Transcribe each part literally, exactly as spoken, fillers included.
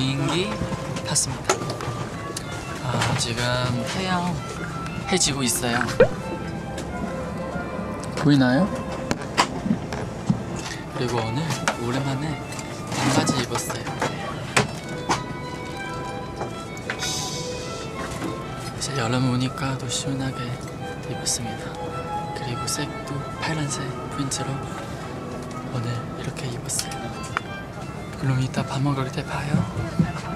비행기 탔습니다. 아, 지금 태양 해지고 있어요. 보이나요? 그리고 오늘 오랜만에 반바지 입었어요. 이제 여름 오니까 더 시원하게 입었습니다. 그리고 색도 파란색 프린트로 오늘 이렇게 입었어요. 그럼 이따 밥 먹을 때 봐요.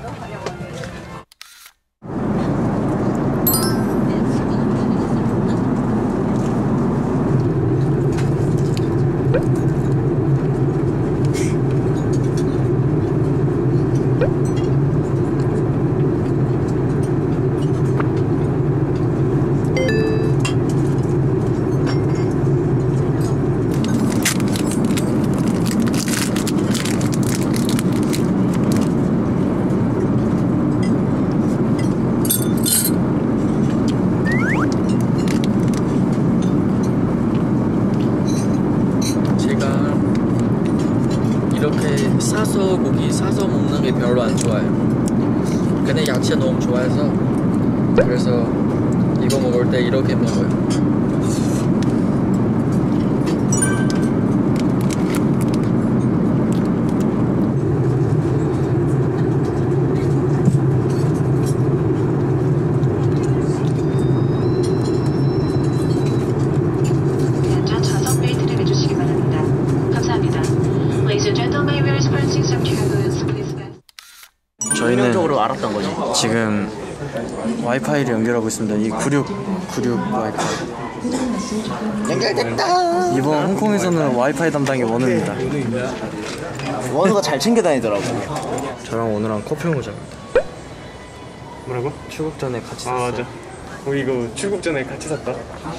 이렇게 사서 고기 사서 먹는 게 별로 안 좋아요. 근데 야채 너무 좋아해서 그래서 이거 먹을 때 이렇게 먹어요. 저희는 알았던 거죠. 지금 와이파이를 연결하고 있습니다. 이 구십육, 구십육 와이파이. 연결됐다. 이번 홍콩에서는 와이파이 담당이 원우입니다. 원우가 잘 챙겨 다니더라고. 저랑 원우랑 커피 모자. 뭐라고? 출국 전에 같이 샀어. 아 맞아. 우리 이거 출국 전에 같이 샀다.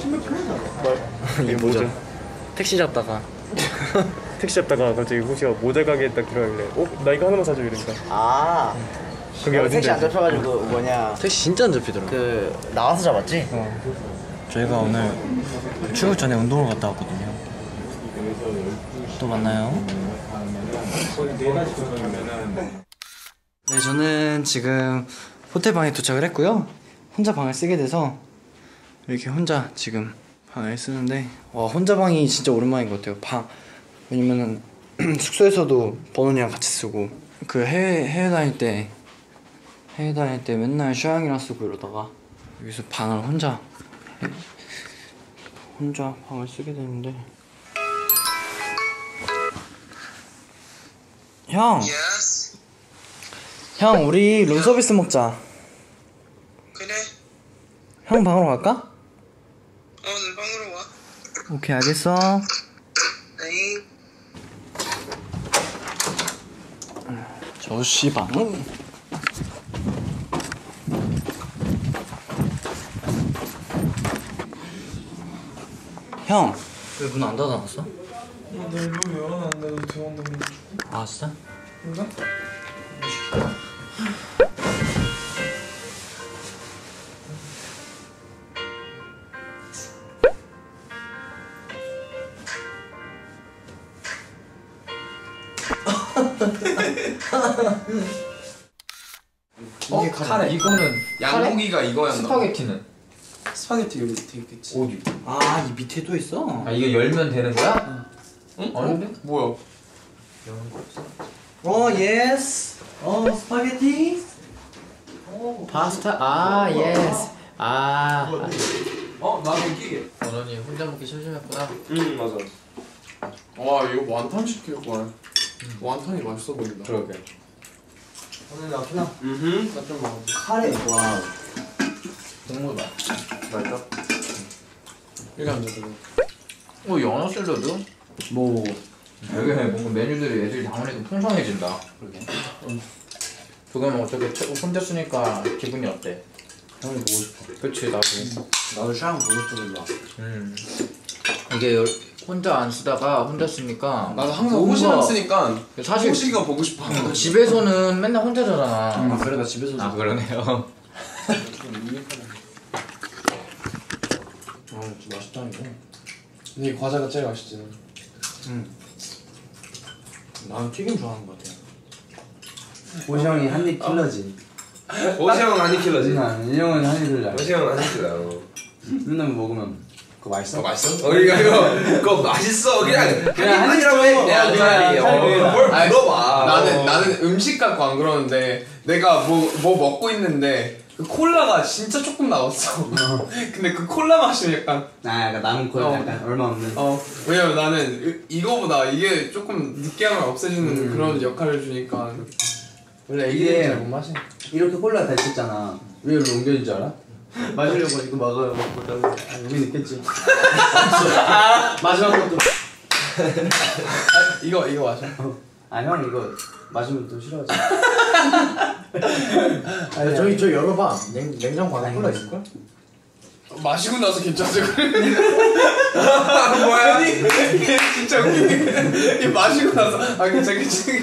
이 모자. 택시 잡다가 택시 잡다가 갑자기 호시가 모자 가게에 딱 들어가길래 어? 나 이거 하나만 사줘 이러니까. 아 그게 어딘지 택시 안 알지? 잡혀가지고 뭐냐 택시 진짜 안 잡히더라고. 그 나와서 잡았지? 어. 저희가 오늘 그 출국 전에 운동을 갔다 왔거든요. 또 만나요. 네, 저는 지금 호텔 방에 도착을 했고요. 혼자 방을 쓰게 돼서 이렇게 혼자 지금 방을 쓰는데, 와, 혼자 방이 진짜 오랜만인 것 같아요. 방 왜냐면은 숙소에서도 버논이랑 같이 쓰고, 그 해외 해외 다닐 때 해외 다닐 때 맨날 슈양이랑 쓰고 이러다가 여기서 방을 혼자 혼자 방을 쓰게 되는데. 형! Yes. 형, 우리 룸서비스 먹자. 그래. 형 방으로 갈까? 어, 내 방으로 와. 오케이, 알겠어. 에잉. 저씨 방. 형, 왜 문 안 닫아놨어? 나 이거 열어놨는데 들어온다고. 아, 진짜? 뭔가? 어? 이게 카레. 이거는 양고기가 이거였나? 스파게티는? 스파게티 여기 밑에 있겠지. 어디? 아, 이 밑에 또 있어? 아, 이거 열면 되는 거야? 응? 어? 뭐야? 어, 예스. 어, 스파게티. 파스타? 아, 예스. 아. 어? 나도 웃기게. 원원이 혼자 먹기 심심했구나. 응 맞아. 와 이거 완탄 시킬 거야. 음. 완탄이 맛있어 보인다. 그러게. 오늘 나 그냥 음. 나좀 먹어. 카레. 와 국물 맛. 맛있다. 이거 안 돼. 어, 연어 샐러드? 뭐 되게 뭔가 메뉴들이 애들이 당연히 풍성해진다. 그러게. 응. 그거는 어떻게 혼자 쓰니까 기분이 어때? 형이 보고 싶어. 그치, 나도. 나도 샤워 보고 싶어. 일로 와. 음. 이게 열- 혼자 안 쓰다가 혼자 쓰니까 나도 항상 뭔가- 호시랑 쓰니까 사실 호시가 보고 싶어. 음, 집에서는 맨날 혼자잖아. 음, 그래, 나 집에서도. 아, 그러네요. 아 진짜 맛있다 이거. 근데 이 과자가 제일 맛있지. 응. 나는 튀김 좋아하는 것 같아. 호시 형이 한입 킬러지. 호시 형은 한입 킬러지. 이 형은 한입 킬러. 호시 형은 한입 킬러. 맨날 먹으면 그거 맛있어? 그거 맛있어? 어 이거 이거 그거 맛있어. 그냥 그냥 한입이라고 해. 한입 그냥 줘. 어, 뭘 아니, 물어봐. 나는 나는 음식 갖고 안 그러는데 내가 뭐 뭐 먹고 있는데 그 콜라가 진짜 조금 나왔어. 근데 그 콜라 맛이 약간 아 약간 남은 콜라 어. 약간 얼마 없는. 어 왜냐면 나는 이- 이거보다 이게 조금 느끼함을 없애주는 음. 그런 역할을 주니까 원래 이게 애기들은 잘 못 마셔. 이렇게 콜라 다 있었잖아. 왜 여기로 옮겨진 줄 알아? 마시려고 이거 막아요. 먹고 아, 여기 있겠지. 마지막 것도. 아, 이거 이거 마셔. 아 형 이거 마시면 또 싫어하지. 아니 저기 저 열어봐. 냉 냉장고 안에 콜라 있을걸? 마시고 나서 괜찮지. 뭐야? 이게 진짜 웃기네. 이 마시고 나서 아 괜찮겠지.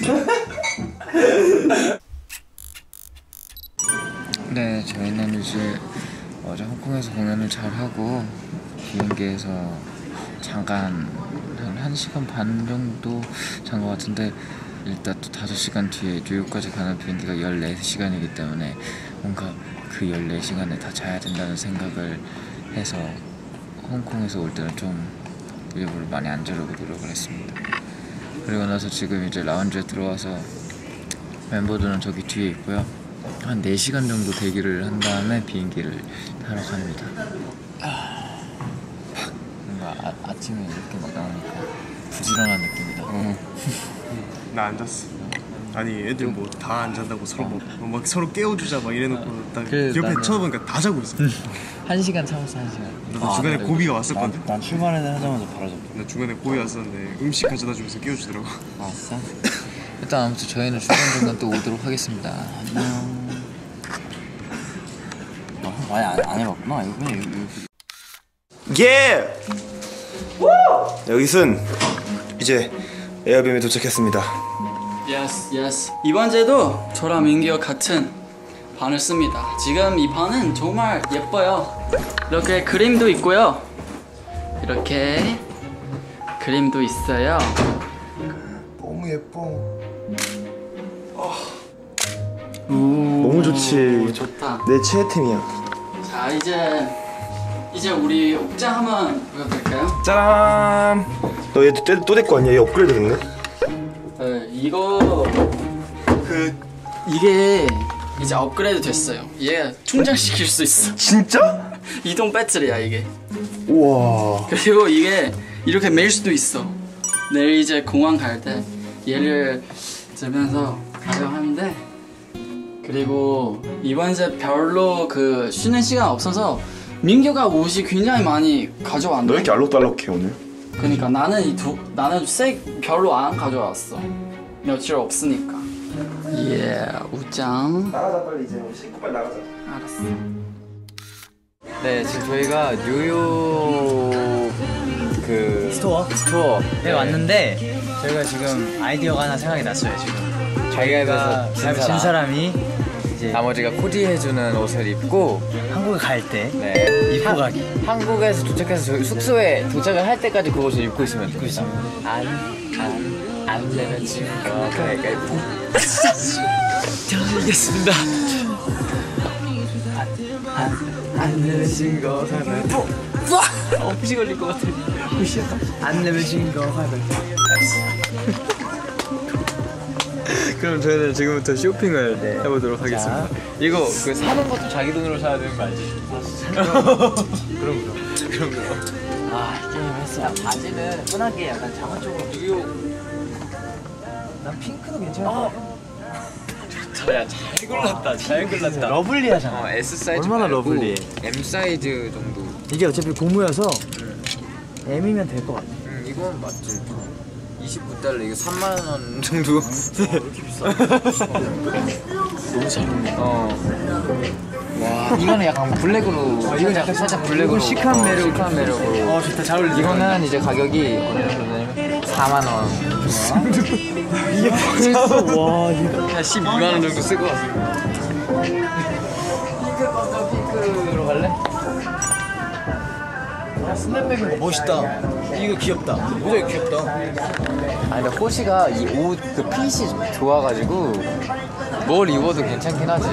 네, 저희는 이제 어제 홍콩에서 공연을 잘 하고 비행기에서 잠깐 한 1시간 반 정도 잔 것 같은데 일단 또 다섯 시간 뒤에 뉴욕까지 가는 비행기가 열네 시간이기 때문에 뭔가 그 열네 시간에 다 자야 된다는 생각을 해서 홍콩에서 올 때는 좀 일부러 많이 안 자려고 노력을 했습니다. 그리고 나서 지금 이제 라운지에 들어와서 멤버들은 저기 뒤에 있고요. 한 네 시간 정도 대기를 한 다음에 비행기를 타러 갑니다. 아, 뭔가 아, 아침에 이렇게 막 나오니까 부지런한 느낌이다. 어. 나 안 잤어. 아니 애들 뭐 다 안 잔다고 서로 뭐, 막 서로 깨워주자 막 이래놓고 딱 그래, 옆에 나는- 쳐다보니까 다 자고 있어. 한 시간 참았어, 한 시간. 나도 중간에 고비가 왔었거든. 난 출발을 하자마자 바로 잡. 나 중간에 고비 왔었는데 음식 가져다 주면서 깨워주더라고. 아 진짜? 일단 아무튼 저희는 중간중간 또 오도록 하겠습니다. 안녕. 어, 많이 안, 안 해봤구나. 이거 그냥 이거. 예! 여기선 이제 에어비에 도착했습니다. 예스 예스 이번 주에도 저랑 민기와 같은 반을 씁니다. 지금 이 반은 정말 예뻐요. 이렇게 그림도 있고요. 이렇게 그림도 있어요. 너무 예뻐. 너무 좋지. 좋다. 내 최애템이야. 자 이제 이제 우리 옥장 한번 보여드릴까요? 짜란. 너 얘 또 데리고 왔냐? 얘 업그레이드 됐네. 네, 이거 그 이게 이제 업그레이드 됐어요. 얘 충전시킬 수 있어. 진짜? 이동 배터리야 이게. 우와. 그리고 이게 이렇게 매일 수도 있어. 내일 이제 공항 갈 때 얘를 들면서 가져가는데, 그리고 이번 이제 별로 그 쉬는 시간 없어서 민규가 옷이 굉장히 많이 가져왔는데. 너 왜 이렇게 알록달록해 오늘? 그러니까 나는 이 두 나는 색 별로 안 가져왔어. 며칠 없으니까. 예, 우짱. 나가자 빨리 이제 씻고 빨리 나가자. 알았어. 네, 지금 저희가 뉴욕 그 스토어? 스토어에 네, 왔는데 저희가 지금 아이디어가 하나 생각이 났어요. 지금 가위바위보에서 가위바위보 진 사람이 이제 나머지가 코디해주는 옷을 입고 한국에 갈 때 네. 입고 가기. 한국에서 도착해서 저희 숙소에 도착을 할 때까지 그 옷을 입고 있으면 됩니다. 안, 안, 안 내면 지금 거 가위바위보. 저는 이겼습니다. 안 내면 진거 가위바위보. 없이 걸릴 것 같아. 안 내면 진거 가위바위보. 그럼 저희는 지금부터 쇼핑을 해보도록 하겠습니다. 이거 그 사는 것도 자기 돈으로 사야 되는 거 알지? 그럼 그럼 그럼 그럼. 아 게임 했어. 바지는 편하게 약간 장화 쪽으로. 뉴욕. 난 핑크도 괜찮을 것 같아. 야잘 골랐다. 잘 골랐다. 러블리하잖아. 어 S 사이즈 얼마나 말고 러블리해. M 사이즈 정도. 이게 어차피 고무여서 M이면 될 것 같아. 음 이건 맞지. 이십구 달러 이거 삼만 원 정도. 너무 잘 입네. 어. 와 이거는 약간 블랙으로. 이건 약간 살짝 블랙으로. 이건 시크한 어, 매력. 시크한 매력으로. 어 좋다, 잘 어울리네. 이거는 이제 가격이 어느 정도냐면 사만 원. 이게 벌써 와 이거. 한 십이만 원 정도 쓸 것 같습니다. 핑크 건가 핑크로 갈래? 야 스냅백이 멋있다. 이거 귀엽다. 모자이크 귀엽다. 아 근데 호시가 이 옷 그 핏이 좀 좋아가지고 뭘 입어도 괜찮긴 하지.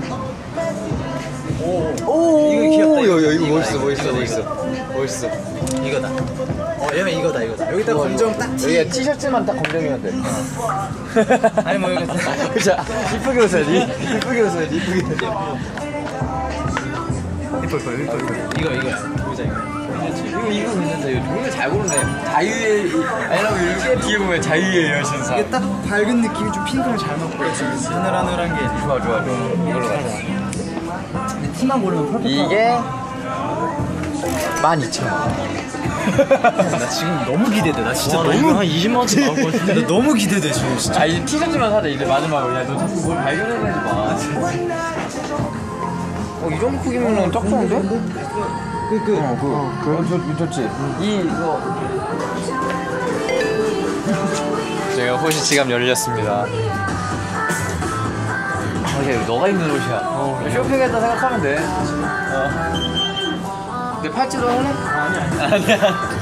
오, 이거 귀엽다. 이거 이거 이거 멋있어 멋있어 멋있어 멋있어. 이거다. 어, 얘는 이거다 이거다. 여기다 검정 딱. 여기 티셔츠만 딱 검정이면 돼. 아니 뭐 여기. 그죠? 이쁘게 웃어야지. 이쁘게 웃어야지. 이쁘게. 이뻐 이뻐 이뻐 이뻐. 이거 이거. 보자 이거. 이거 이거 괜찮다. 이거 종류 잘 고르네. 자유의 아니라고 이렇게 뒤에 보면 자유의 여신상. 이게 딱 밝은 느낌이 좀 핑크랑 잘 맞고. 하늘하늘한 게. 좋아 좋아 좋아. 이걸로 가자. 근데 티만 고르면 퍼펙트. 이게 만 이천 원. 나 지금 너무 기대돼. 나 진짜 너무 한 이십만 원쯤 나올 것 같은데. 나 너무 기대돼 지금 진짜. 아 이제 티셔츠만 사자 이제 마지막으로. 야 너 자꾸 뭘 발견해내지 마. 어이 정도 크기면은 딱 좋은데? 그 그 어 그 어 저 좋지. 이 이거 제가 호시 지갑 열렸습니다. 아 이게 너가 입는 옷이야. 어 쇼핑했다 생각하면 돼. 어. 내 팔찌도 할래? 아니야 아니야.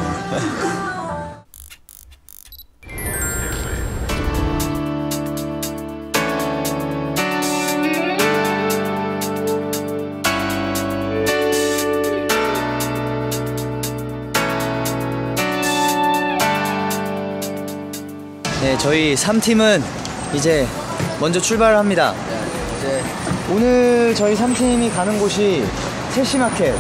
네, 저희 삼 팀은 이제 먼저 출발을 합니다. 이제 오늘 저희 삼 팀이 가는 곳이 첼시마켓.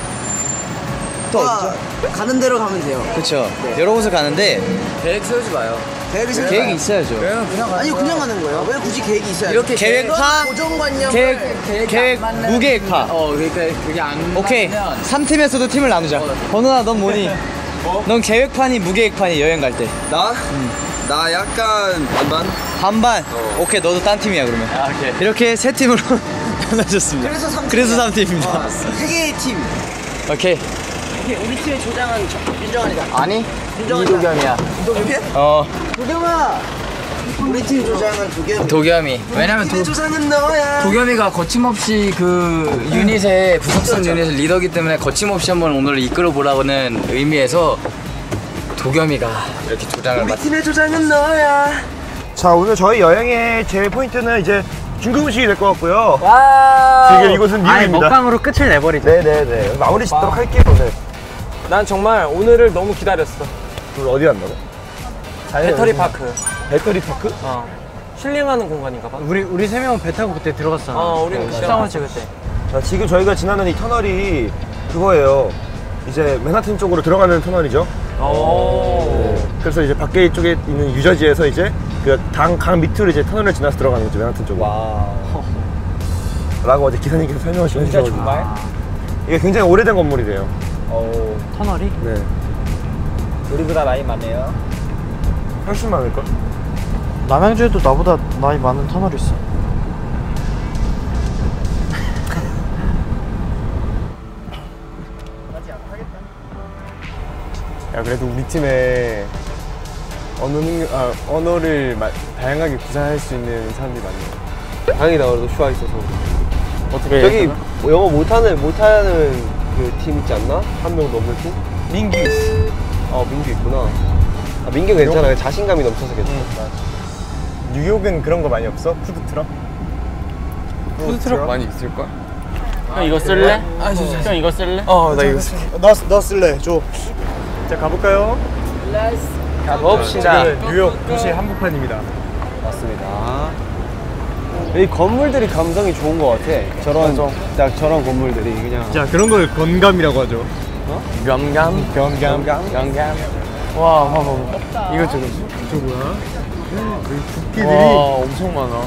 또 어디죠? 가는 대로 가면 돼요. 그렇죠. 여러 곳을 가는데 계획 세우지 마요. 계획이 있어요? 계획이 있어야죠. 그냥 그냥 가는 아니 거야. 그냥 가는 거예요. 왜 굳이 계획이 있어야 이렇게 계획파, 고정관념. 계획, 계획이 계획, 안 맞는- 무계획파. 어 그러니까 그게 안 오케이. 맞으면 삼 팀에서도 팀을 나누자. 번호나 넌 뭐니? 넌 계획판이 무계획판이 여행 갈 때. 나? 나 약간 반반? 반반. 오케이, 너도 딴 팀이야 그러면. 아, 오케이. 이렇게 세 팀으로 나눠졌습니다. 그래서 삼 그래서 삼 팀입니다. 세 개의 팀. 오케이. 우리 팀의 조장은 저- 윤정환이다. 아니 윤정환이다. 이도겸이야. 도겸이? 어. 도겸아. 우리 팀 조장은 도겸이. 도겸이. 왜냐면 팀의 도, 조장은 너야. 도겸이가 거침없이 그 유닛의 부석성 유닛의 리더기 때문에 거침없이 한번 오늘 이끌어 보라고는 의미에서 도겸이가 이렇게 조장을 우리 맡. 팀의 조장은 너야. 자, 오늘 저희 여행의 제 포인트는 이제 중국 음식이 될 것 같고요. 와. 지금 이곳은 미국입니다. 먹방으로 끝을 내버리자. 네네네. 마무리 짓도록 할게요, 오늘. 난 정말 오늘을 너무 기다렸어. 오늘 어디 간다고? 배터리 파크. 배터리 파크? 어. 힐링하는 공간인가 봐. 우리 우리 세 명은 배 타고 그때 들어갔잖아. 어, 우리는 그때 식당을 찍을 때. 자, 지금 저희가 지나는 이 터널이 그거예요. 이제 맨하튼 쪽으로 들어가는 터널이죠. 오. 네. 그래서 이제 밖에 쪽에 있는 유저지에서 이제 그 강, 강 밑으로 이제 터널을 지나서 들어가는 거죠, 맨하튼 쪽으로. 와. 라고 어제 기사님께서 설명을 좀 해주셔가지고. 정말? 이게 굉장히 오래된 건물이래요. 오. 터널이? 네. 우리보다 나이 많네요. 훨씬 많을걸? 남양주에도 나보다 나이 많은 터널이 있어. 야 그래도 우리 팀에 언어 능력, 아, 언어를 마, 다양하게 구사할 수 있는 사람들이 많네요. 다행이다. 그래도 슈아 있어서. 어떻게? 저기 뭐 영어 못하는 못하는 그 팀 있지 않나? 한 명 넘는 팀? 민규 있어. 어 민규 있구나. 아 민규 괜찮아. 자신감이 넘쳐서 괜찮아. 응, 뉴욕은 그런 거 많이 없어? 푸드트럭? 푸드트럭 많이 있을걸? 형 이거 쓸래? 아, 저, 저, 형 이거 쓸래? 어, 나 이거 쓸게. 너, 너 쓸래, 줘. 자, 가볼까요? 가봅시다. 지금 뉴욕 도시 한복판입니다. 맞습니다. 이 건물들이 감성이 좋은 것 같아. 저런 딱 저런 건물들이 그냥. 자, 그런 걸 건감이라고 하죠. 겸감? 겸감. 겸감? 와, 봐봐, 봐봐. 이거 저거. 저 뭐야? 여기 국기들이. 와, 엄청 많아.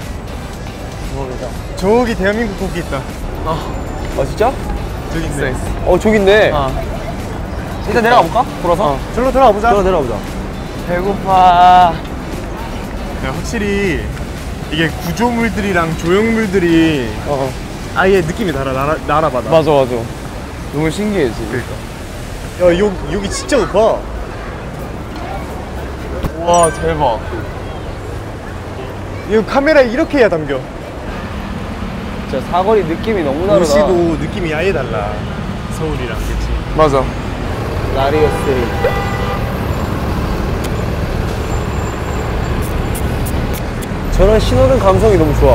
저기 대한민국 국기 있다. 아 진짜? 저기 있네. 어 저기 있네. 어. 일단 내려가 볼까? 돌아서. 저로 들어가 보자. 들어 내려가 보자. 배고파. 야, 확실히 이게 구조물들이랑 조형물들이 어. 아예 느낌이 달라. 나라, 나라마다. 맞아 맞아. 너무 신기해 지금. 야, 여, 여기 진짜 높아. 와, 대박. 이거 카메라에 이렇게 해야 담겨. 진짜 사거리 느낌이 너무 다르다. 도시도 느낌이 아예 달라. 서울이랑 그치? 맞아. 라리오스. 저런 신호등 감성이 너무 좋아.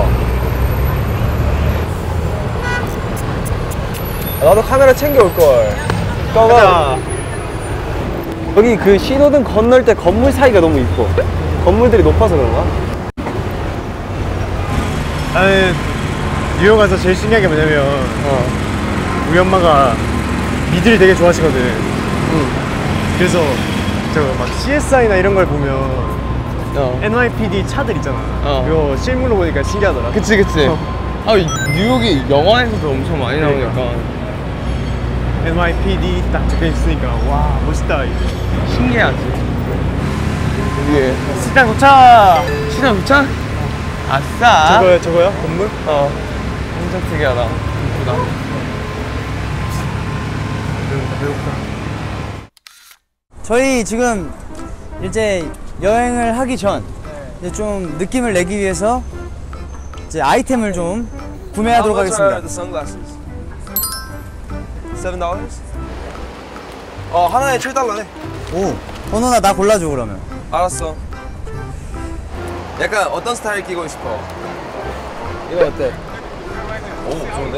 나도 카메라 챙겨올 걸. 꺼봐. 여기 그 신호등 건널 때 건물 사이가 너무 이뻐. 건물들이 높아서 그런가? 나는 뉴욕 가서 제일 신기한 게 뭐냐면 어. 우리 엄마가 미드를 되게 좋아하시거든. 응. 그래서 저 막 씨에스아이나 이런 걸 보면 어. 엔와이피디 차들 있잖아. 어. 그거 실물로 보니까 신기하더라. 그치 그치. 어. 아 뉴욕이 영화에서도 엄청 많이 나오니까. 엔와이피디 딱 적혀 있으니까 와 멋있다. 신기하지. 위에 시장 도착. 시장 도착? 아싸. 저거요 저거요? 건물? 어. 엄청 특이하다. 이쁘다. 배고프다. 저희 지금 이제 여행을 하기 전 이제 좀 느낌을 내기 위해서 이제 아이템을 좀 구매하도록 하겠습니다. seven dollars? 어 하나에 칠 달러네. 오, 번호나 나 골라줘 그러면. 알았어. 약간 어떤 스타일 끼고 싶어? 이거 어때? 오 좋은데?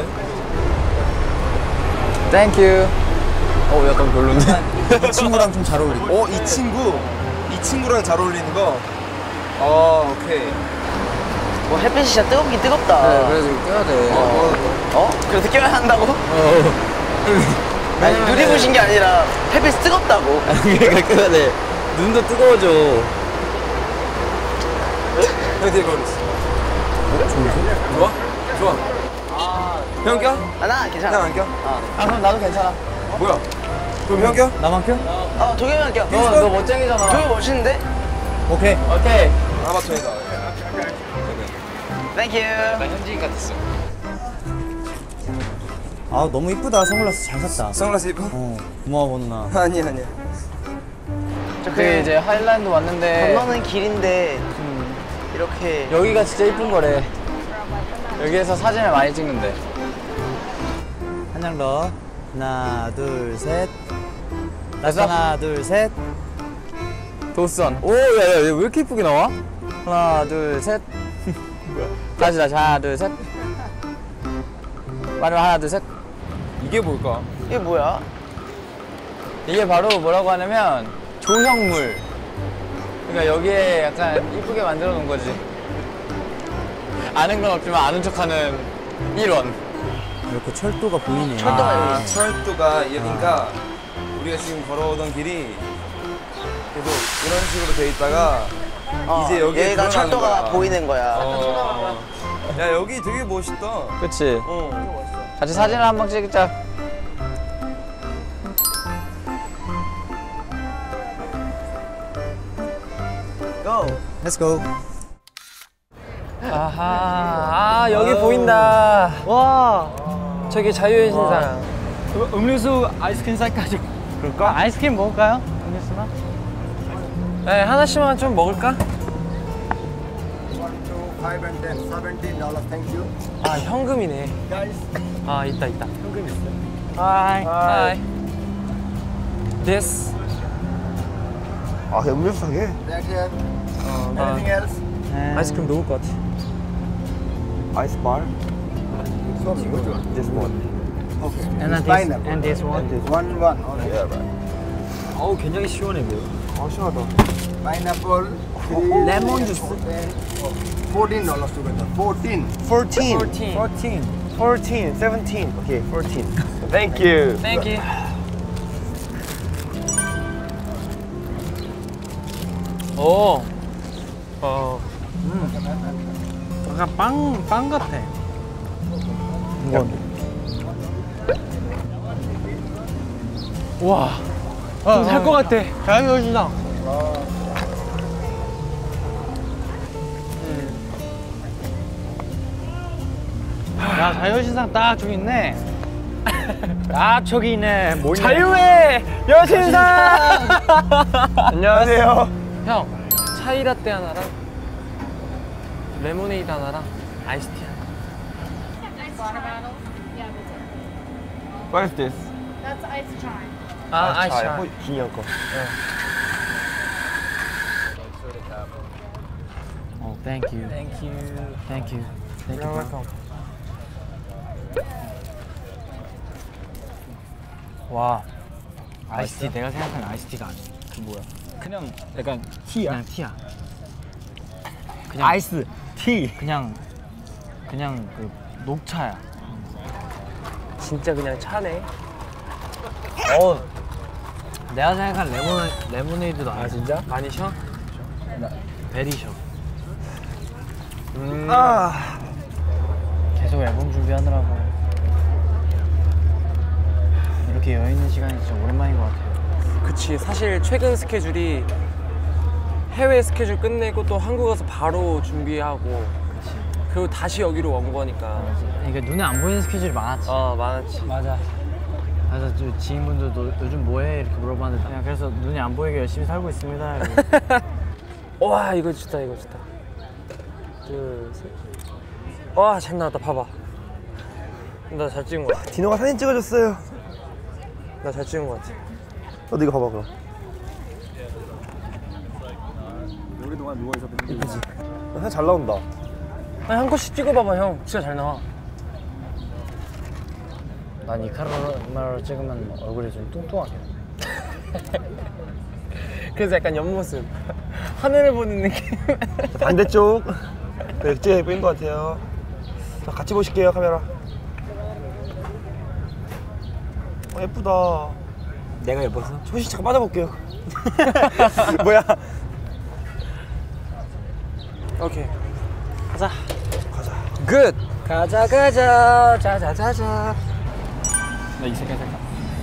땡큐. 어 약간 별론데? 이 친구랑 좀 잘 어울리고. 어 이 친구 이 친구랑 잘 어울리는 거. 어 오케이. 뭐 햇빛이 진짜 뜨겁긴 뜨겁다. 네, 그래서 껴야 돼. 어? 어? 그래서 껴야 한다고? 어. 아니 눈이 부신 게 아니라 햇빛이 뜨겁다고. 그러니까 껴야 돼. 눈도 뜨거워져. 형 되게 거리있어. 좋아? 좋아. 형 껴? 아, 나 괜찮아. 형 안 껴? 아, 아 그럼 나도 괜찮아. 뭐야? 그럼 형 껴? 나만 껴? 어, 도겸이만 껴. 너, 너 멋쟁이잖아. 도겸이 멋있는데? 오케이. 오케이. 아 맞춰이다. 땡큐. 나 현지인 같았어. 아 너무 이쁘다. 선글라스 잘 샀다. 선글라스 입어? 어 고마워 번호나. 아니야 아니야. 그때 이제 하일랜드 왔는데 건너는 길인데 음. 이렇게 여기가 진짜 이쁜 거래. 여기에서 사진을 많이 찍는데. 한 장 더. 하나 둘 셋. 다시 하나 둘 셋. 도선. 오, 야, 야, 왜 이렇게 이쁘게 나와? 하나, 둘, 셋. 다시, 다시, 하나, 둘, 셋. 마지막 하나, 둘, 셋. 이게 뭘까? 이게 뭐야? 이게 바로 뭐라고 하냐면 조형물. 그러니까 여기에 약간 이쁘게 만들어 놓은 거지. 아는 건 없지만 아는 척하는 일원. 이렇게 철도가 보이네. 철도가 아, 여기 있어. 철도가 여기니까 우리가 지금 걸어오던 길이 계속 이런 식으로 돼 있다가 어, 이제 여기에 여기가 들어가는 철도가 거야. 보이는 거야. 어. 야 여기 되게 멋있다. 그치? 어, 이거 멋있어. 같이 사진을 한번 찍자. Go. Let's go. 아하, 아, 여기 보인다. 와, 저기 자유의 신상. 음료수 아이스크림 살까죠? 그럴까? 아이스크림 먹을까요? 음료수나? 네, 하나씩만 좀 먹을까? 아, 현금이네. 아, 있다, 있다. 현금 있어. Hi. Hi. This. 아, 그냥 음료수 사게? 어, 아이스크림 녹을 것 같아. 아이스 bar? This one. And this, and this one. One, one. Yeah, right. 어우, 굉장히 시원해 보여. 아, 시원하다. Pineapple. 레몬 주스. Fourteen dollars together. Fourteen. Fourteen. fourteen. Fourteen. Fourteen. Seventeen. Okay, fourteen. Thank you. Thank you. 오. 어. 음. 약간 빵, 빵 같아. 이건. 와. 좀 살 것 같아. 자유여신상. 야, 자유여신상 딱 저기 있네. 아, 저기 있네. 뭐냐? 자유의 여신상! 안녕하세요. 형, 차이라떼 하나랑 레모네이드 하나랑 아이스티 하나. What is this? That's ice chai. 아, 아이스 아, 차. 진이 형 거. 어, Thank you. Thank you. Thank you. Thank you. welcome. 와. 아이스티 내가 생각하는 아이스티가 아니야. 그 뭐야? 그냥 약간 티야. 그냥 티야. 그냥 아이스 티. 그냥 그냥 그 녹차야. 진짜 그냥 차네. 어. 내가 생각한 레몬 레모네이드도 아니야. 아 진짜? 많이 셔? 나 베리 셔. 음. 아. 계속 앨범 준비하느라고 이렇게 여유 있는 시간이 진짜 오랜만인 것 같아요. 그치. 사실 최근 스케줄이 해외 스케줄 끝내고 또 한국 가서 바로 준비하고. 그치. 그리고 다시 여기로 온 거니까. 그러니까 눈에 안 보이는 스케줄이 많았지. 어 많았지. 맞아. 그래서 저 지인분들도 요즘 뭐해 이렇게 물어봤는데 그냥 그래서 눈이 안 보이게 열심히 살고 있습니다. 와 이거 좋다 이거 좋다. 둘 셋. 와 잘 나왔다. 봐봐. 나 잘 찍은 거 같아. 디노가 사진 찍어줬어요. 나 잘 찍은 거 같아. 너도 이거 봐봐 그럼. 오랫동안 누워있어. 이쁘지? 사진 잘 나온다. 아니 한 컷씩 찍어봐봐 형. 진짜 잘 나와. 난 이 카메라로 찍으면 얼굴이 좀 뚱뚱하게. 그래서 약간 옆모습. 하늘을 보는 느낌. 반대쪽. 네, 진짜 예쁜 것 같아요. 자, 같이 보실게요 카메라. 어, 예쁘다. 내가 예뻤어? 조금씩 잠깐 빠져볼게요. 뭐야? 오케이. 가자. 가자. 굿. 가자 가자. 자자자자. 나 이 색깔 색깔.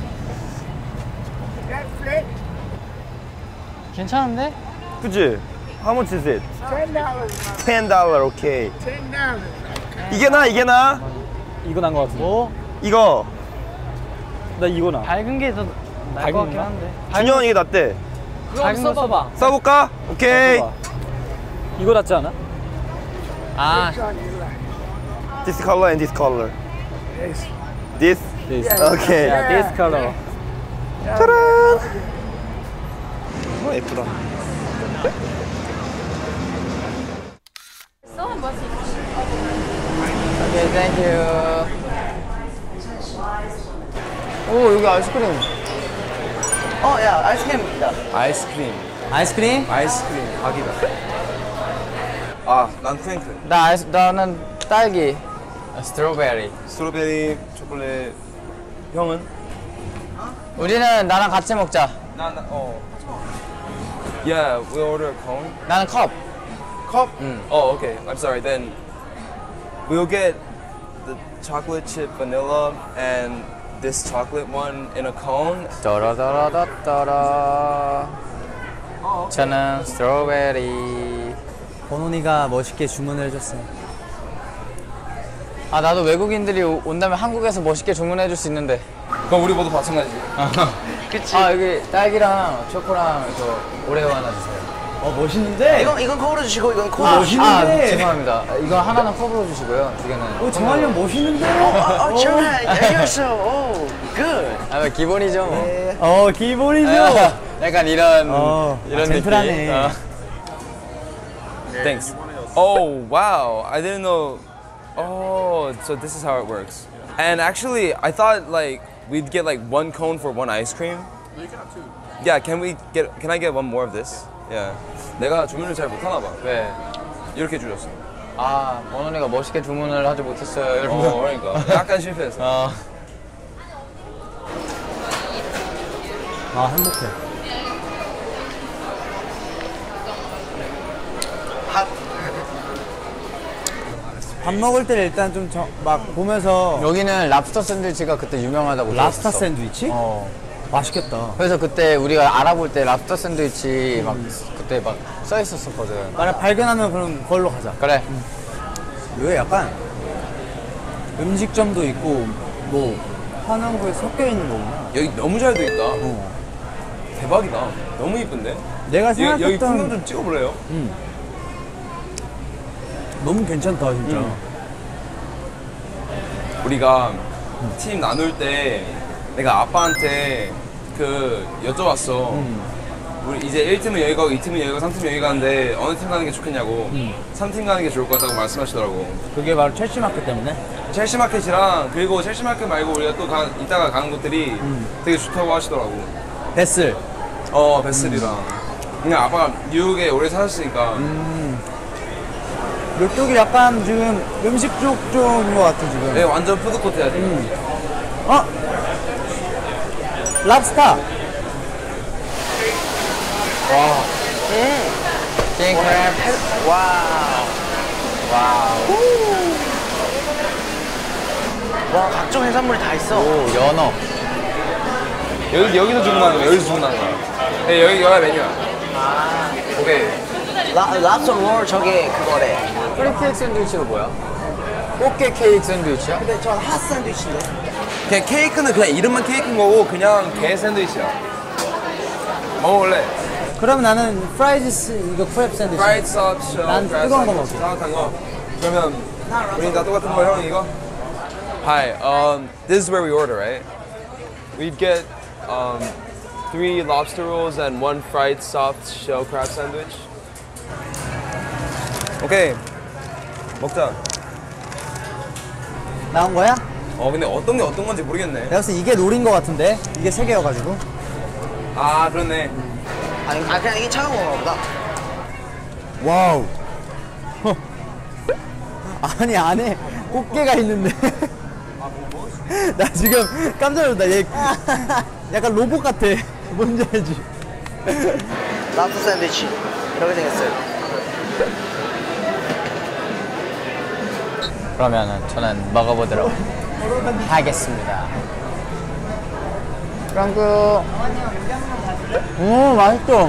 괜찮은데? 그치? How much is it? ten dollars. ten dollars, 오케이. ten dollars. 이게 나, 이게 나? 이거 난 거 같은데. 뭐? 이거. 나 이거 나. 밝은 게 더 나을 것 같긴 한데. 준영 이게 낫대. 밝은 거 써봐. 써볼까? 오케이. 이거 낫지 않아? 아. This color and this color. Yes. This? This. 오케이. Yeah, this color. 짜란. 어, 예쁘다. 오케이, 땡큐. 오, 여기 아이스크림. 어, 야, 아이스크림 있다. 아이스크림. 아이스크림? 아이스크림 각이다. 아, 난 프랭클. 나 아이스, 나는 딸기. 스트로베리. 스트로베리, 초콜릿. 형은? 우리는 나랑 같이 먹자. 나, 나, 어. Yeah, we order a cone. 나는 컵. Cup? 응. Oh, okay. I'm sorry. Then we'll get the chocolate chip vanilla and this chocolate one in a cone. 따라따라따따라. 저는 스트로베리. 번훈이가 멋있게 주문을 해줬어요. 아 나도 외국인들이 오- 온다면 한국에서 멋있게 주문해 줄 수 있는데. 그럼 우리 모두 마찬가지. 그치. 아 여기 딸기랑 초코랑 저 오레오 하나 주세요. 어 멋있는데? 이건 이건 컵으로 주시고 이건 컵. 아, 멋있는데? 아, 죄송합니다. 이건 하나는 컵으로 주시고요. 두 개는. 오 정한이 형 멋있는데? 어, 어, 정말 알겠어. 오, good. 아 뭐 기본이죠 뭐. 어 기본이죠. 아, 약간 이런 어, 이런 아, 젠틀하네. 느낌. 어. Thanks. Oh, wow. I didn't know. Oh, so this is how it works. And actually, I thought like we'd get like one cone for one ice cream. You can have two. Yeah, can we get? Can I get one more of this? Yeah. 내가 주문을 잘 못하나 봐. 왜? 이렇게 주셨어. 아 원훈이가 멋있게 주문을 하지 못했어요 여러분. 어, 그러니까 약간 실패했어. 어. 아 행복해. 밥 먹을 때를 일단 좀 막 보면서 여기는 랍스터 샌드위치가 그때 유명하다고 랍스터 들었어. 샌드위치? 어. 맛있겠다. 그래서 그때 우리가 알아볼 때 랍스터 샌드위치 막 그때 막 써 있었었거든. 만약 발견하면 그럼 그걸로 가자. 그래. 여기 약간 음식점도 있고 뭐 하는 거에 섞여 있는 거구나. 여기 너무 잘 돼 있다. 어. 대박이다. 너무 이쁜데? 내가 여기, 여기 생각했던 풍경 좀 찍어볼래요? 음. 너무 괜찮다 진짜. 음. 우리가 팀 나눌 때 내가 아빠한테 그 여쭤봤어. 음. 우리 이제 일 팀은 여기 가고 이 팀은 여기 가고 삼 팀은 여기 가는데 어느 팀 가는 게 좋겠냐고 음. 삼 팀 가는 게 좋을 것 같다고 말씀하시더라고. 그게 바로 첼시 마켓 때문에? 첼시 마켓이랑 그리고 첼시 마켓 말고 우리가 또 가, 이따가 가는 곳들이 음. 되게 좋다고 하시더라고. 베슬. 어 베슬이랑. 그냥 아빠가 뉴욕에 오래 살았으니까. 음. 이쪽이 약간 지금 음식 쪽 쪽인 것 같아 지금. 네 완전 푸드코트야 지금. 음. 어? 랍스타. 와. 음. 킹크랩. 와우. 와우. 와, 각종 해산물이 다 있어. 오, 연어. 여기 여기서 주문하는 거야. 여기서 주문하는 거야. 네 여기 여기가 메뉴야. 아. 오케이. 라, 랍스터 롤 저게 그거래. 프리케이크 샌드위치가 뭐야? 꽃게 케이크 샌드위치야? 근데 전 핫 샌드위치인데. 그냥 케이크는 그냥 이름만 케이크인 거고 그냥 게 샌드위치야. 먹어볼래? 그럼 나는 프라이드 스 이거 크랩 샌드위치. 프라이드 서비스. 난 뜨거운 거 먹게. 따뜻한 거. 그러면 우리 다 똑같은 거 형 이거? Hi, um, this is where we order, right? We'd get um, three lobster rolls and one fried soft shell crab sandwich. 오케이, 먹자. 나온 거야? 어, 근데 어떤 게 어떤 건지 모르겠네. 내가 봤을 때 이게 노린 거 같은데? 이게 세 개여가지고. 아, 그렇네. 아니, 아, 그냥 이게 차가운 건가 보다. 와우. 아니, 안에 꽃게가 있는데. 나 지금 깜짝 놀랐다. 얘 약간 로봇 같아. 뭔지 알지? 랍스터 샌드위치. 이렇게 생겼어요. 그러면은 저는 먹어보도록 하겠습니다. 프랑크. 오, 맛있어.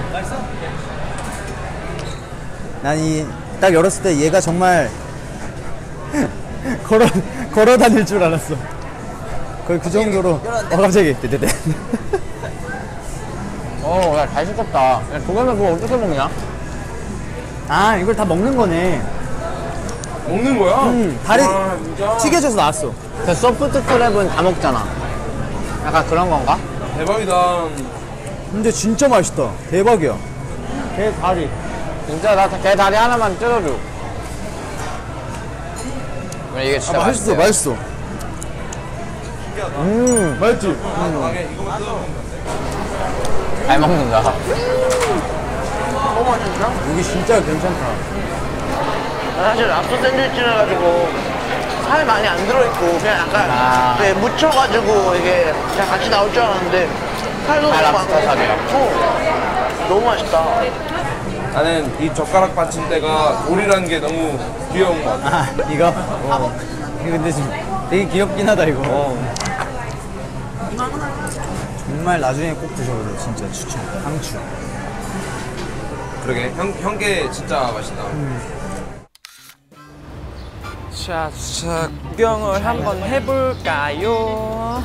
난 이 딱 열었을 때 얘가 정말 걸어 걸어 다닐 줄 알았어. 거의 그 정도로. 어 갑자기. 네네네. 어, 야, 잘 시켰다. 야, 도겸이 그거 어떻게 먹냐? 아, 이걸 다 먹는 거네. 먹는 거야? 응, 다리 아, 진짜? 튀겨져서 나왔어. 그 소프트 크랩은 다 먹잖아. 약간 그런 건가? 대박이다. 근데 진짜 맛있다. 대박이야. 개 다리. 진짜 나 개 다리 하나만 뜯어줘. 이게 진짜 아, 맛있어, 맛있어요. 맛있어. 음, 맛있지? 잘 먹는다. 너무 맛있다. 여기 진짜 괜찮다. 사실 랍스터 샌드위치라 가지고 살이 많이 안 들어있고 그냥 약간 아. 네, 묻혀가지고 이게 그냥 같이 나올 줄 알았는데 살도 아, 너무 랍스터 많고 살이요? 어, 너무 맛있다. 나는 이 젓가락 받침대가 돌이라는 게 너무 귀여운 것 같아. 아, 이거? 어. 이거 근데 지금 되게 귀엽긴 하다, 이거. 어. 정말 나중에 꼭 드셔보세요. 진짜 추천. 강추. 그러게 형 형게 진짜 맛있다. 자, 구경을 한번 해볼까요?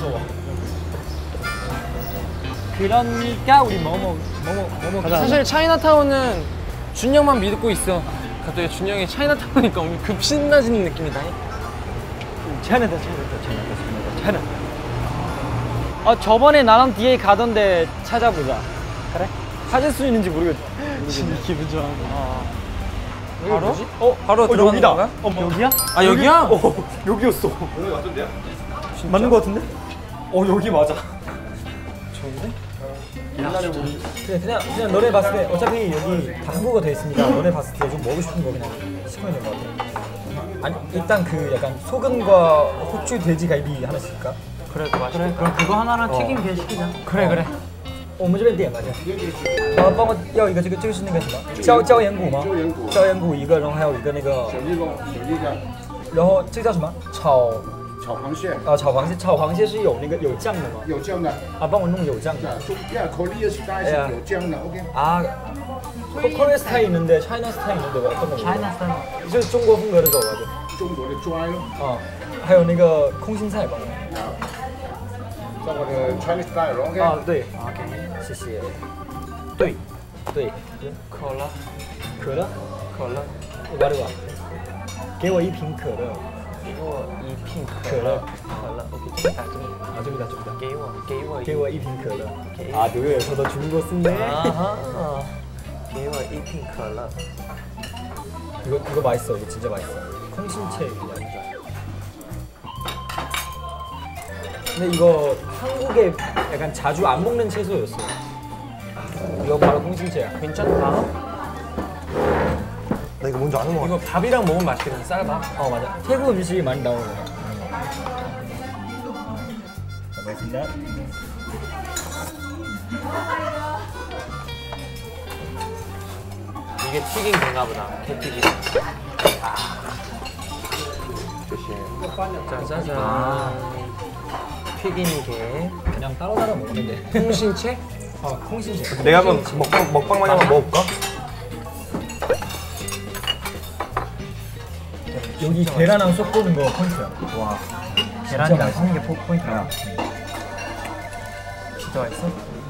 그러니까 우리 뭐뭐 뭐뭐 뭐뭐 사실 차이나타운은 준영만 믿고 있어. 갑자기 준영이 차이나타운이니까 오늘 급 신나지는 느낌이다. 차이나타 차이나타 차이나타 차이나타. 아 저번에 나랑 뒤에 가던데 찾아보자. 그래? 찾을 수 있는지 모르겠다. 진짜 기분 좋아. 아. 바로? 뭐지? 어? 바로 어, 들어가는 여기다. 건가? 어, 여기야? 아 여기야? 어, 여기였어. 여기 맞던데요? 맞는 거 같은데? 어, 여기 맞아. 좋은데? 옛날에 우리 그냥, 그냥 그냥 너네 봤을 때 어차피 여기 다 한국어 돼 있으니까 너네 봤을 때 좀 먹고 싶은 거 그냥 시키면 될 것 같아. 아니 일단 그 약간 소금과 후추 돼지 갈비 하나 시킬까? 그래 맛있겠다. 그래 그럼 그거 하나랑 튀김 게 시키자. 그래 그래. 我们这边点吧，这。呃，帮我要一个这个这个是那个什么椒椒盐骨吗？椒盐骨，椒盐骨一个，然后还有一个那个小鸡肉，小鸡肝。然后这个叫什么？炒炒螃蟹。啊，炒螃蟹，炒螃蟹是有那个有酱的吗？有酱的。啊，帮我弄有酱的。야, 코리아 스타일有酱的 ，OK。啊，코리아 스타일 있는데 차이나 스타일 있는데 왜 어떤 거? 차이나 스타일。就是中国风格的走吧，就。中国的拽咯。啊，还有那个空心菜帮我。像我的 Chinese style，OK。啊，对。OK。谢谢。对，对，可乐，可乐，可乐，我的吧，给我一瓶可乐，给我一瓶可乐，可乐 ，OK， 这个打这个。 아 저기다 저기다. 给我给我给我一瓶可乐. 아 노래에서도 중국어 쓴네. 아하. 给我一瓶可乐. 이거 이거 맛있어. 이거 진짜 맛있어. 콩신채 양자. 근데 이거 한국에 약간 자주 안 먹는 채소였어. 이거 바로 콩신채야. 괜찮다. 나 이거 뭔지 아는 거 같아. 이거 밥이랑 먹으면 맛있겠네. 쌀밥. 어 맞아. 태국 음식이 많이 나오는 거야. 먹겠습니다. 이게 튀긴 게인가 보다. 개튀김. 아. 조심. 짜자잔. 아. 튀긴 게. 그냥 따로 따로 먹으면 돼. 콩신채? 어 콩신채. 내가 한번 먹방 먹방만 한번 먹어볼까? 여기 계란랑 쏙 보는 거 포인트야. 와. 계란이랑 섞는 게 포, 포인트야. 진짜 맛있어?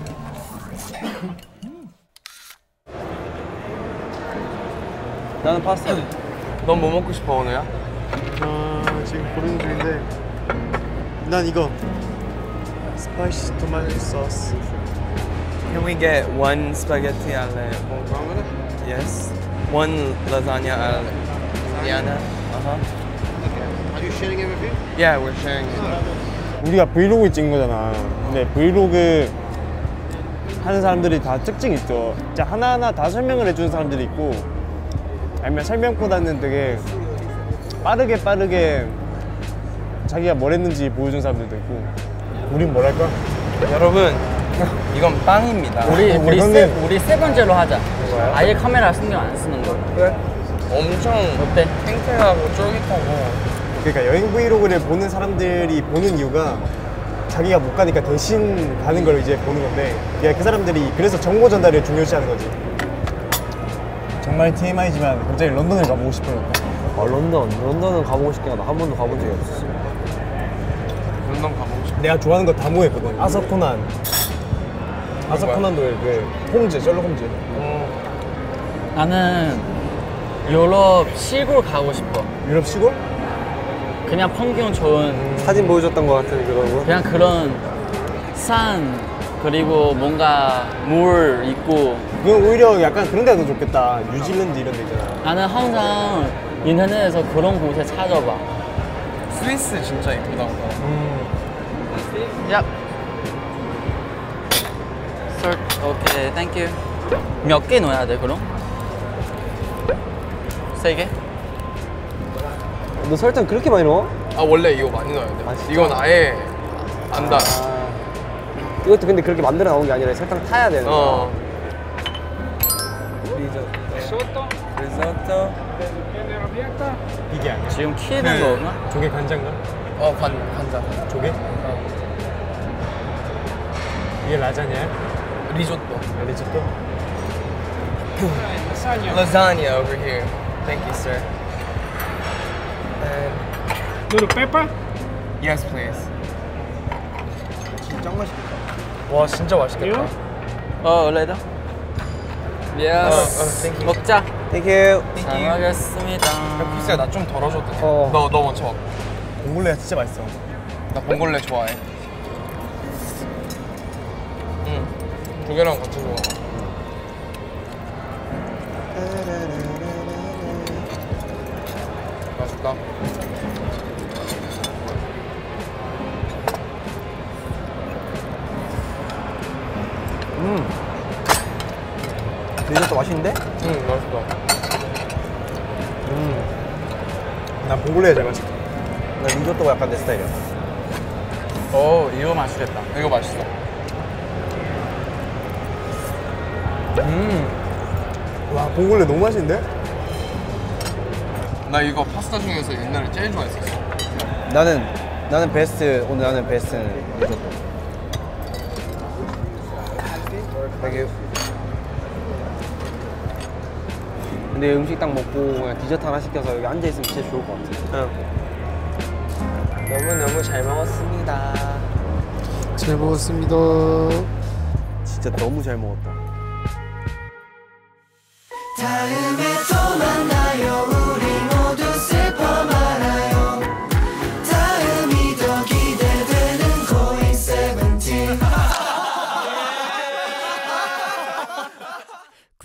나는 파스타. 넌 뭐 먹고 싶어 오늘야? 아 지금 고르는 중인데 난 이거 스파이시 토마토 소스. Can we get one spaghetti alle vongole? Yes. One lasagna alle Diana. Uh-huh. Are you sharing it with you? Yeah, we're sharing it. 우리가 브이로그 찍은 거잖아. 근데 브이로그 하는 사람들이 다 특징이 있어. 진짜 하나하나 다 설명을 해주는 사람들이 있고, 아니면 설명보다는 되게 빠르게 빠르게 자기가 뭘 했는지 보여준 사람들도 있고. 우린 뭘 할까? 여러분, 이건 빵입니다. 우리 우리 형님. 세 우리 세 번째로 하자. 아예 카메라 신경 안 쓰는 거. 그래? 엄청 어때? 탱탱하고 쫄깃하고. 그러니까 여행 브이로그를 보는 사람들이 보는 이유가 자기가 못 가니까 대신 가는 걸 이제 보는 건데, 그러니까 그 사람들이 그래서 정보 전달을 중요시하는 거지. 정말 티엠아이지만 갑자기 런던을 가보고 싶어요. 아 런던, 런던은 가보고 싶긴 하다. 한 번도 가본 적이 없었어. 런던 가보고 싶어. 내가 좋아하는 거 다 모였거든. 아서코난, 아서코난도 왜 홈즈, 셜록 홈즈. 나는 유럽 시골 가고 싶어. 유럽 시골? 그냥 풍경 좋은 사진 보여줬던 것 같은 그런 거. 그냥 그런 산 그리고 뭔가 물 있고. 그건 오히려 약간 그런 데가 더 좋겠다. 뉴질랜드 이런 데 있잖아. 나는 항상 인터넷에서 그런 곳에 찾아봐. 스위스 진짜 이쁘다. 음. Yep. Sir, okay, thank you. 몇 개 넣어야 돼 그럼? 세 개? 너 설탕 그렇게 많이 넣어? 아 원래 이거 많이 넣어야 돼. 아, 진짜? 이건 아예 안 달. 아, 이것도 근데 그렇게 만들어 나온 게 아니라 설탕 타야 되는 거야. 어. 리조또. 리조또. 이게 아니야? 지금 키는 그 거구나? 조개 간장가? 어 관 관자. 조개? 어. 이게 라자냐야? 리조또. 아, 리조또? Lasagna over here. Thank you, sir. And little pepper? yes, please. 진짜 맛있겠다. 와 진짜 맛있겠다. 어, 원래도? Yes. 어, 어, thank you. 먹자. Thank you. 잘 먹겠습니다. 피스야 나 좀 덜어줘도 돼? 어. 너, 너 먼저 먹. 봉골레가 진짜 맛있어. 나 봉골레 좋아해. 응. 조개랑 같이 먹어. 맛있다. 음. 리조또 맛있는데? 응, 맛있다. 음. 난 봉골레가 제일 맛있어. 나 리조또가 약간 내 스타일이야. 오, 이거 맛있겠다. 이거 맛있어. 음. 와, 봉골레 너무 맛있는데? 나 이거 파스타 중에서 옛날에 제일 좋아했었어. 나는 나는 베스트 오늘 나는 베스트는 리조또. Thank you. 근데 음식 딱 먹고 그냥 디저트 하나 시켜서 여기 앉아 있으면 진짜 좋을 것 같아. 응. 너무 너무 잘 먹었습니다. 잘 먹었습니다. 진짜 너무 잘 먹었다. 다음에 또 만나요. 우리 모두 슬퍼 말아요. 다음이 더 기대되는 고인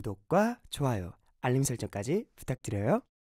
구독과 좋아요, 알림 설정까지 부탁드려요.